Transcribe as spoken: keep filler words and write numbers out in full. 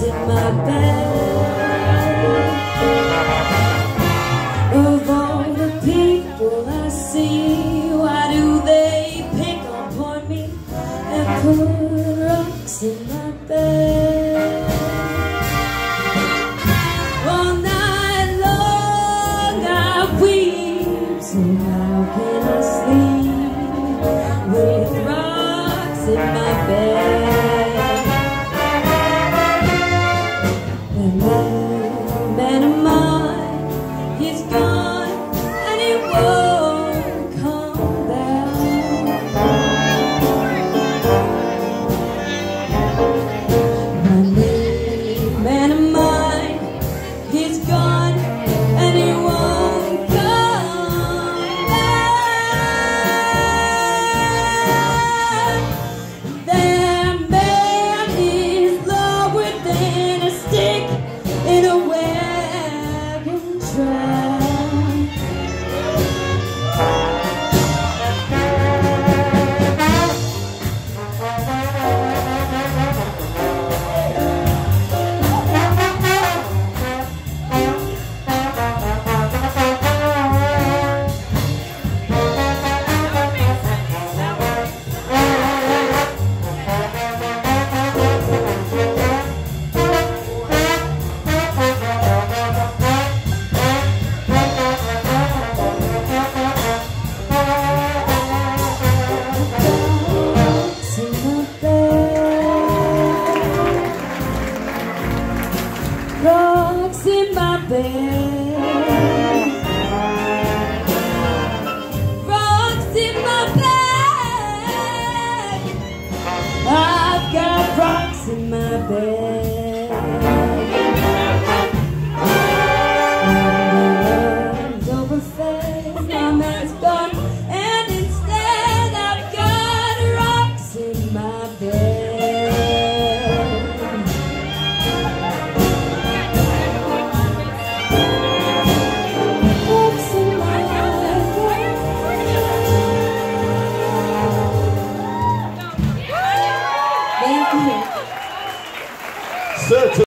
rocks in my bed. Of all the people I see, why do they pick upon me and put rocks in my bed? All night long I weep, so how can I sleep with rocks in my bed? And that man of mine, he's gone and he won't come back. My man of mine, he's gone and he won't come back. That man is lower than a stick in a wagon track. Rocks in my bed, rocks in my bed. I've got rocks in my bed. And the love's overfed, my man's gone, and instead I've got rocks in my bed. Thank you.